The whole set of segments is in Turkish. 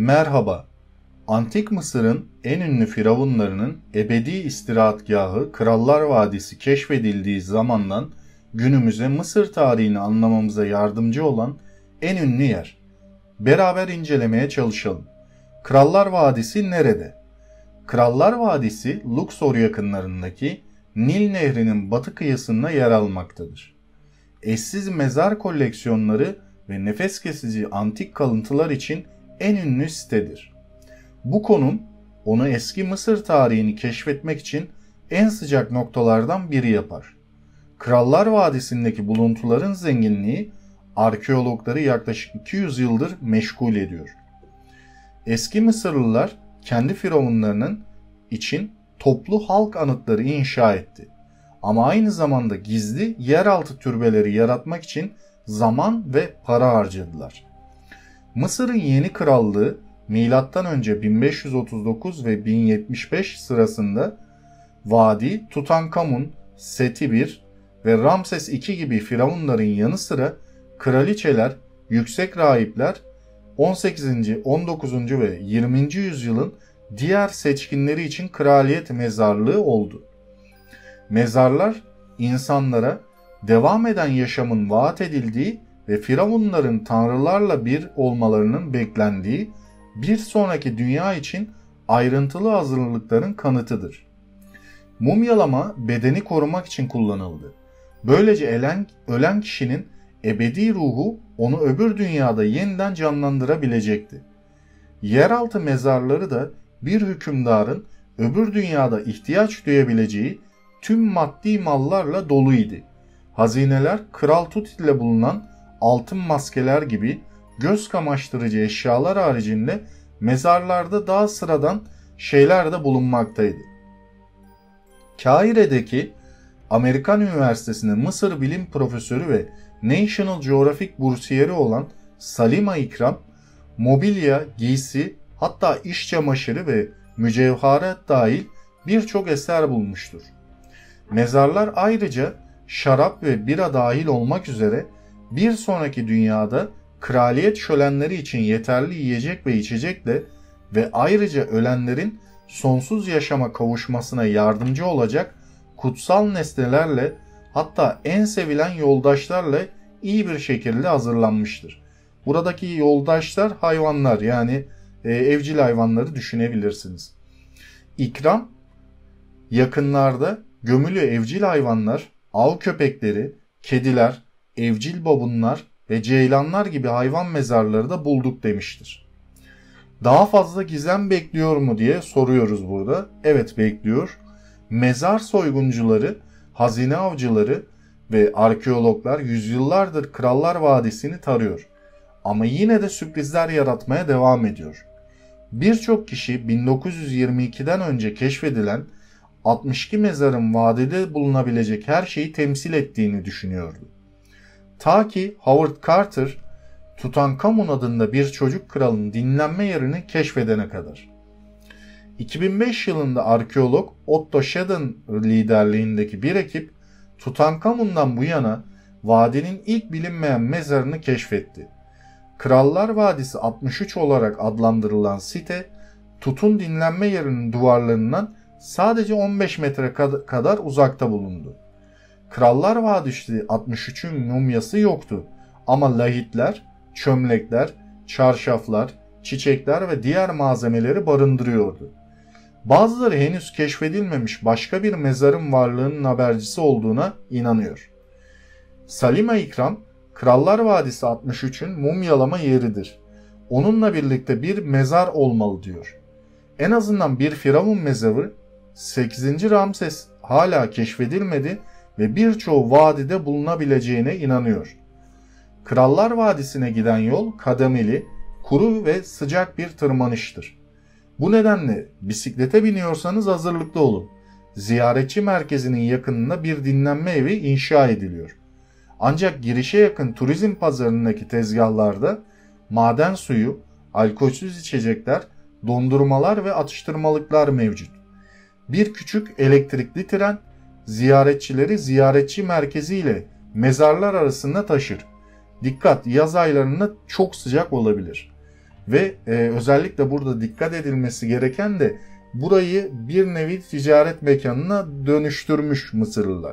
Merhaba, Antik Mısır'ın en ünlü firavunlarının ebedi istirahatgahı Krallar Vadisi keşfedildiği zamandan günümüze Mısır tarihini anlamamıza yardımcı olan en ünlü yer. Beraber incelemeye çalışalım. Krallar Vadisi nerede? Krallar Vadisi, Luxor yakınlarındaki Nil Nehri'nin batı kıyısında yer almaktadır. Eşsiz mezar koleksiyonları ve nefes kesici antik kalıntılar için en ünlü sitedir. Bu konum onu eski Mısır tarihini keşfetmek için en sıcak noktalardan biri yapar. Krallar Vadisi'ndeki buluntuların zenginliği arkeologları yaklaşık 200 yıldır meşgul ediyor. Eski Mısırlılar kendi firavunlarının için toplu halk anıtları inşa etti. Ama aynı zamanda gizli yeraltı türbeleri yaratmak için zaman ve para harcadılar. Mısır'ın yeni krallığı M.Ö. 1539 ve 1075 sırasında Vadi, Tutankamun, Seti I ve Ramses II gibi firavunların yanı sıra kraliçeler, yüksek rahipler 18. 19. ve 20. yüzyılın diğer seçkinleri için kraliyet mezarlığı oldu. Mezarlar insanlara devam eden yaşamın vaat edildiği ve firavunların tanrılarla bir olmalarının beklendiği bir sonraki dünya için ayrıntılı hazırlıkların kanıtıdır. Mumyalama bedeni korumak için kullanıldı. Böylece ölen kişinin ebedi ruhu onu öbür dünyada yeniden canlandırabilecekti. Yeraltı mezarları da bir hükümdarın öbür dünyada ihtiyaç duyabileceği tüm maddi mallarla doluydu. Hazineler Kral Tut ile bulunan altın maskeler gibi göz kamaştırıcı eşyalar haricinde mezarlarda daha sıradan şeyler de bulunmaktaydı. Kahire'deki Amerikan Üniversitesi'nin Mısır Bilim Profesörü ve National Geographic bursiyeri olan Salima İkram, mobilya, giysi, hatta iş çamaşırı ve mücevherat dahil birçok eser bulmuştur. Mezarlar ayrıca şarap ve bira dahil olmak üzere bir sonraki dünyada kraliyet şölenleri için yeterli yiyecek ve içecekle ve ayrıca ölenlerin sonsuz yaşama kavuşmasına yardımcı olacak kutsal nesnelerle, hatta en sevilen yoldaşlarla iyi bir şekilde hazırlanmıştır. Buradaki yoldaşlar hayvanlar, yani evcil hayvanları düşünebilirsiniz. İkram, yakınlarda gömülü evcil hayvanlar, av köpekleri, kediler, evcil babunlar ve ceylanlar gibi hayvan mezarları da bulduk demiştir. Daha fazla gizem bekliyor mu diye soruyoruz burada. Evet, bekliyor. Mezar soyguncuları, hazine avcıları ve arkeologlar yüzyıllardır Krallar Vadisi'ni tarıyor. Ama yine de sürprizler yaratmaya devam ediyor. Birçok kişi 1922'den önce keşfedilen 62 mezarın vadide bulunabilecek her şeyi temsil ettiğini düşünüyordu. Ta ki Howard Carter, Tutankamun adında bir çocuk kralın dinlenme yerini keşfedene kadar. 2005 yılında arkeolog Otto Schedden liderliğindeki bir ekip Tutankamun'dan bu yana vadinin ilk bilinmeyen mezarını keşfetti. Krallar Vadisi 63 olarak adlandırılan site, Tut'un dinlenme yerinin duvarlarından sadece 15 metre kadar uzakta bulundu. Krallar Vadisi 63'ün mumyası yoktu ama lahitler, çömlekler, çarşaflar, çiçekler ve diğer malzemeleri barındırıyordu. Bazıları henüz keşfedilmemiş başka bir mezarın varlığının habercisi olduğuna inanıyor. Salima İkram, Krallar Vadisi 63'ün mumyalama yeridir. Onunla birlikte bir mezar olmalı diyor. En azından bir firavun mezarı 8. Ramses hala keşfedilmedi ve birçoğu vadide bulunabileceğine inanıyor. Krallar Vadisi'ne giden yol kademeli, kuru ve sıcak bir tırmanıştır. Bu nedenle bisiklete biniyorsanız hazırlıklı olun. Ziyaretçi merkezinin yakınında bir dinlenme evi inşa ediliyor. Ancak girişe yakın turizm pazarındaki tezgahlarda maden suyu, alkolsüz içecekler, dondurmalar ve atıştırmalıklar mevcut. Bir küçük elektrikli tren ziyaretçileri ziyaretçi merkezi ile mezarlar arasında taşır. Dikkat, yaz aylarında çok sıcak olabilir. Ve özellikle burada dikkat edilmesi gereken de burayı bir nevi ticaret mekanına dönüştürmüş Mısırlılar.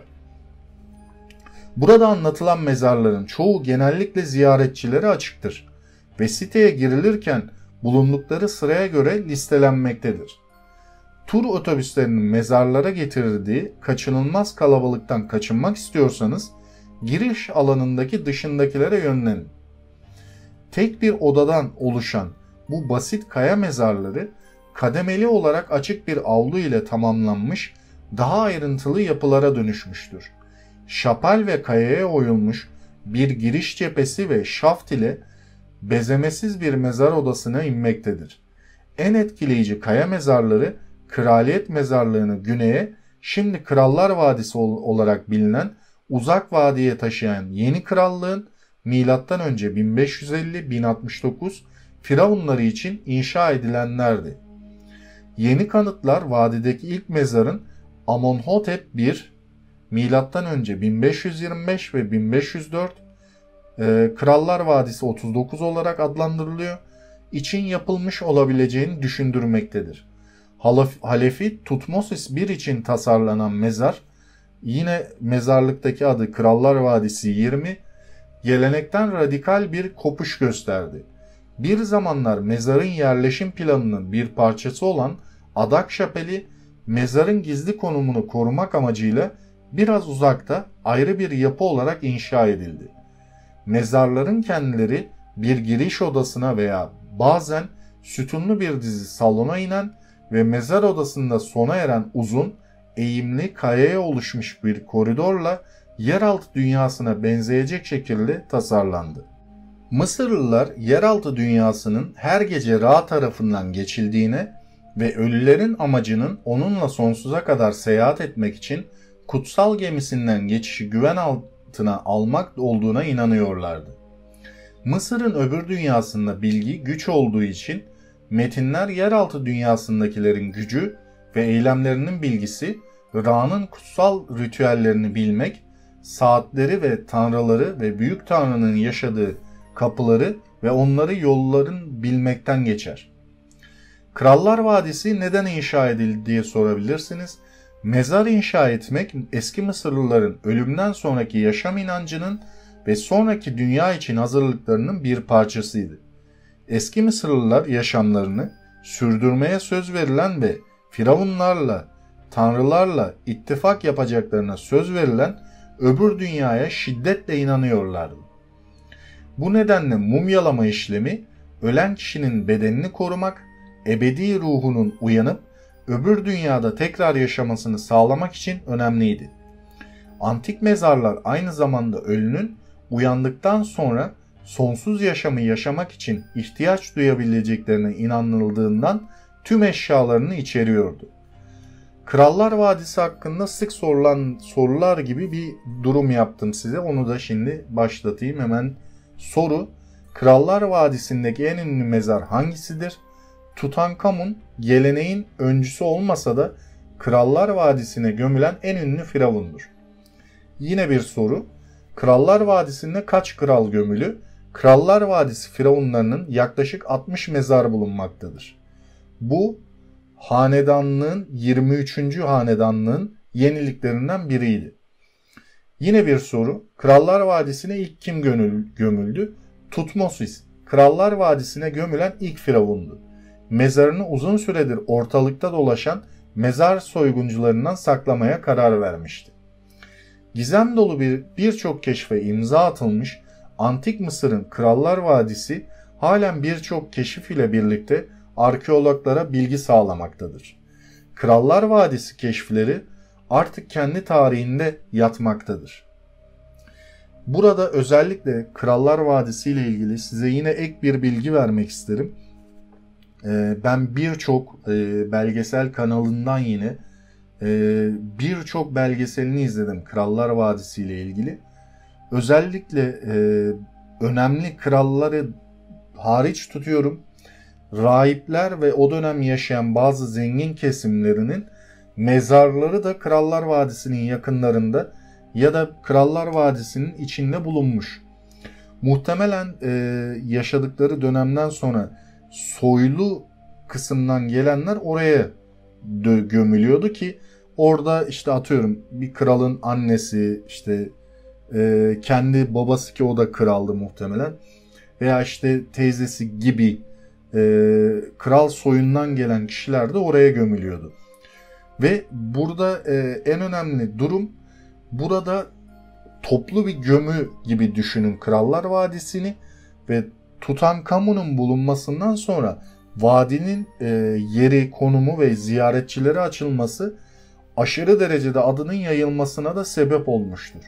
Burada anlatılan mezarların çoğu genellikle ziyaretçilere açıktır ve siteye girilirken bulundukları sıraya göre listelenmektedir. Tur otobüslerinin mezarlara getirdiği kaçınılmaz kalabalıktan kaçınmak istiyorsanız giriş alanındaki dışındakilere yönlenin. Tek bir odadan oluşan bu basit kaya mezarları kademeli olarak açık bir avlu ile tamamlanmış daha ayrıntılı yapılara dönüşmüştür. Şapel ve kayaya oyulmuş bir giriş cephesi ve şaft ile bezemesiz bir mezar odasına inmektedir. En etkileyici kaya mezarları Kraliyet Mezarlığı'nı güneye, şimdi Krallar Vadisi olarak bilinen uzak vadiye taşıyan Yeni Krallığın M.Ö. 1550-1069 firavunları için inşa edilenlerdi. Yeni kanıtlar vadideki ilk mezarın Amonhotep I M.Ö. 1525 ve 1504 Krallar Vadisi 39 olarak adlandırılıyor, için yapılmış olabileceğini düşündürmektedir. Halefi Tutmosis I için tasarlanan mezar, yine mezarlıktaki adı Krallar Vadisi 20, gelenekten radikal bir kopuş gösterdi. Bir zamanlar mezarın yerleşim planının bir parçası olan adak şapeli, mezarın gizli konumunu korumak amacıyla biraz uzakta ayrı bir yapı olarak inşa edildi. Mezarların kendileri bir giriş odasına veya bazen sütunlu bir dizi salona inen ve mezar odasında sona eren uzun, eğimli kayaya oluşmuş bir koridorla yeraltı dünyasına benzeyecek şekilde tasarlandı. Mısırlılar yeraltı dünyasının her gece Ra tarafından geçildiğine ve ölülerin amacının onunla sonsuza kadar seyahat etmek için kutsal gemisinden geçişi güven altına almak olduğuna inanıyorlardı. Mısır'ın öbür dünyasında bilgi güç olduğu için metinler yeraltı dünyasındakilerin gücü ve eylemlerinin bilgisi, Ra'nın kutsal ritüellerini bilmek, saatleri ve tanrıları ve büyük tanrının yaşadığı kapıları ve onları yolların bilmekten geçer. Krallar Vadisi neden inşa edildi diye sorabilirsiniz. Mezar inşa etmek eski Mısırlıların ölümden sonraki yaşam inancının ve sonraki dünya için hazırlıklarının bir parçasıydı. Eski Mısırlılar yaşamlarını sürdürmeye söz verilen ve firavunlarla, tanrılarla ittifak yapacaklarına söz verilen öbür dünyaya şiddetle inanıyorlardı. Bu nedenle mumyalama işlemi ölen kişinin bedenini korumak, ebedi ruhunun uyanıp öbür dünyada tekrar yaşamasını sağlamak için önemliydi. Antik mezarlar aynı zamanda ölünün uyandıktan sonra sonsuz yaşamı yaşamak için ihtiyaç duyabileceklerine inanıldığından tüm eşyalarını içeriyordu. Krallar Vadisi hakkında sık sorulan sorular gibi bir durum yaptım size. Onu da şimdi başlatayım hemen. Soru: Krallar Vadisi'ndeki en ünlü mezar hangisidir? Tutankamun geleneğin öncüsü olmasa da Krallar Vadisi'ne gömülen en ünlü firavundur. Yine bir soru: Krallar Vadisi'nde kaç kral gömülü? Krallar Vadisi firavunlarının yaklaşık 60 mezar bulunmaktadır. Bu hanedanlığın 23. hanedanlığın yeniliklerinden biriydi. Yine bir soru: Krallar Vadisi'ne ilk kim gömüldü? Tutmosis, Krallar Vadisi'ne gömülen ilk firavundu. Mezarını uzun süredir ortalıkta dolaşan mezar soyguncularından saklamaya karar vermişti. Gizem dolu birçok keşfe imza atılmış Antik Mısır'ın Krallar Vadisi halen birçok keşif ile birlikte arkeologlara bilgi sağlamaktadır. Krallar Vadisi keşifleri artık kendi tarihinde yatmaktadır. Burada özellikle Krallar Vadisi ile ilgili size yine ek bir bilgi vermek isterim. Ben birçok belgesel kanalından yine birçok belgeselini izledim Krallar Vadisi ile ilgili. Özellikle önemli kralları hariç tutuyorum. Rahipler ve o dönem yaşayan bazı zengin kesimlerinin mezarları da Krallar Vadisi'nin yakınlarında ya da Krallar Vadisi'nin içinde bulunmuş. Muhtemelen yaşadıkları dönemden sonra soylu kısımdan gelenler oraya gömülüyordu ki orada işte atıyorum bir kralın annesi, işte kendi babası, ki o da kraldı muhtemelen, veya işte teyzesi gibi kral soyundan gelen kişiler de oraya gömülüyordu. Ve burada en önemli durum, burada toplu bir gömü gibi düşünün Krallar Vadisi'ni ve Tutankamon'un bulunmasından sonra vadinin yeri, konumu ve ziyaretçilere açılması aşırı derecede adının yayılmasına da sebep olmuştur.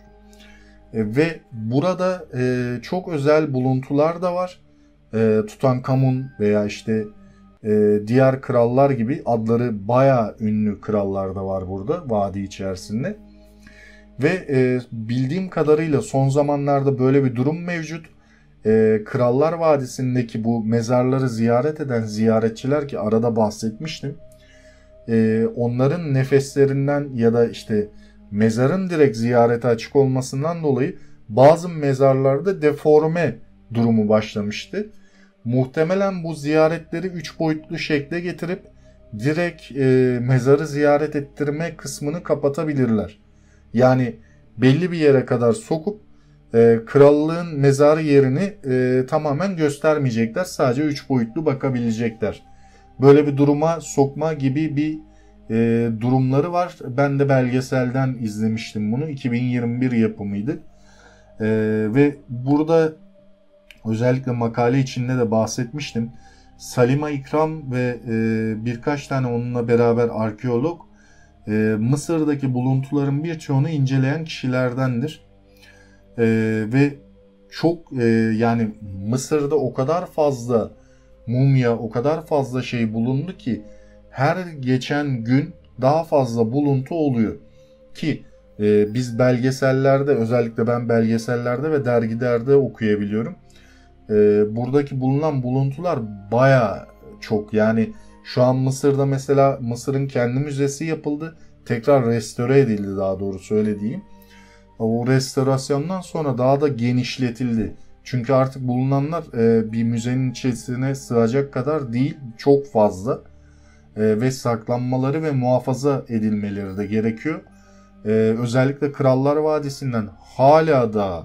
Ve burada çok özel buluntular da var. Tutankamon veya işte diğer krallar gibi adları bayağı ünlü krallar da var burada vadi içerisinde. Ve bildiğim kadarıyla son zamanlarda böyle bir durum mevcut. Krallar Vadisi'ndeki bu mezarları ziyaret eden ziyaretçiler, ki arada bahsetmiştim, onların nefeslerinden ya da işte mezarın direkt ziyarete açık olmasından dolayı bazı mezarlarda deforme durumu başlamıştı. Muhtemelen bu ziyaretleri 3 boyutlu şekle getirip direkt mezarı ziyaret ettirme kısmını kapatabilirler. Yani belli bir yere kadar sokup krallığın mezarı yerini tamamen göstermeyecekler. Sadece 3 boyutlu bakabilecekler. Böyle bir duruma sokma gibi bir durumları var. Ben de belgeselden izlemiştim bunu. 2021 yapımıydı. Ve burada özellikle makale içinde de bahsetmiştim. Salima İkram ve birkaç tane onunla beraber arkeolog Mısır'daki buluntuların birçoğunu inceleyen kişilerdendir. Ve çok yani Mısır'da o kadar fazla mumya, o kadar fazla şey bulundu ki her geçen gün daha fazla buluntu oluyor. Ki biz belgesellerde, özellikle ben belgesellerde ve dergilerde okuyabiliyorum. Buradaki bulunan buluntular baya çok. Yani şu an Mısır'da mesela Mısır'ın kendi müzesi yapıldı. Tekrar restore edildi, daha doğrusu öyle diyeyim. O restorasyondan sonra daha da genişletildi. Çünkü artık bulunanlar bir müzenin içerisine sığacak kadar değil, çok fazla. Ve saklanmaları ve muhafaza edilmeleri de gerekiyor. Özellikle Krallar Vadisi'nden hala da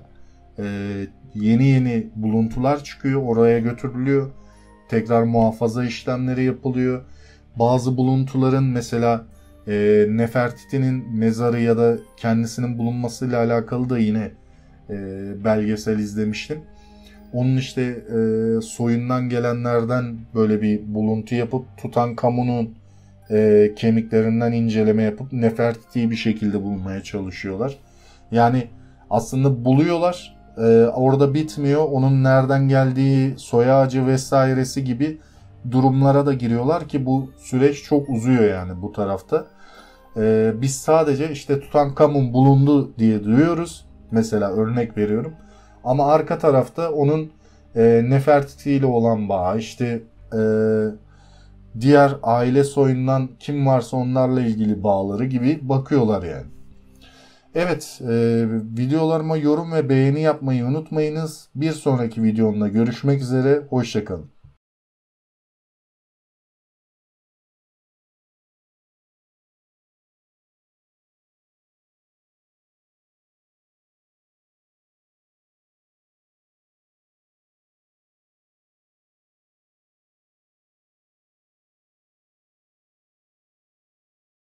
yeni buluntular çıkıyor, oraya götürülüyor. Tekrar muhafaza işlemleri yapılıyor. Bazı buluntuların mesela Nefertiti'nin mezarı ya da kendisinin bulunmasıyla alakalı da yine belgesel izlemiştim. Onun işte soyundan gelenlerden böyle bir buluntu yapıp Tutankamon'un kemiklerinden inceleme yapıp Nefertiti'yi bir şekilde bulmaya çalışıyorlar. Yani aslında buluyorlar, orada bitmiyor. Onun nereden geldiği, soy ağacı vesairesi gibi durumlara da giriyorlar ki bu süreç çok uzuyor yani bu tarafta. Biz sadece işte Tutankamon bulundu diye duyuyoruz. Mesela örnek veriyorum. Ama arka tarafta onun Nefertiti ile olan bağı, işte diğer aile soyundan kim varsa onlarla ilgili bağları gibi bakıyorlar yani. Evet, videolarıma yorum ve beğeni yapmayı unutmayınız. Bir sonraki videomda görüşmek üzere, hoşça kalın.